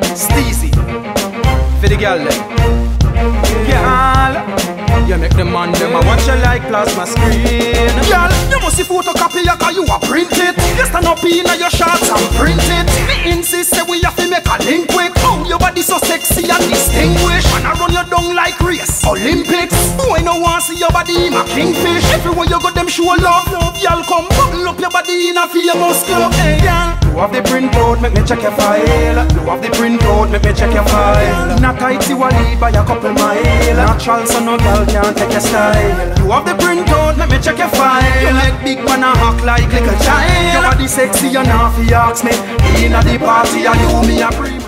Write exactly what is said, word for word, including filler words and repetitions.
Steezy for the girl them. Girl, you make the man them I watch you like plasma screen. Girl, you must see photocopy ya cause you a print it. You stand up in your shots and print it. Me insist that we have to make a link quick. Oh, your body so sexy and distinguished. Man, I run you down like race Olympics. Boy, no one see your body in a kingfish. Everywhere you go them show love. Y'all come bubble up your body in a famous club. Hey, girl, you have the print out, make me check your file. You have the print out, make me check your file. Not tight, you a lead by a couple mile. Natural, so no girl can't take your style. You have the print out, make me check your file. You make big man a act like little child. Your body sexy, you not fi ask me. In a the party, and you me a Pree.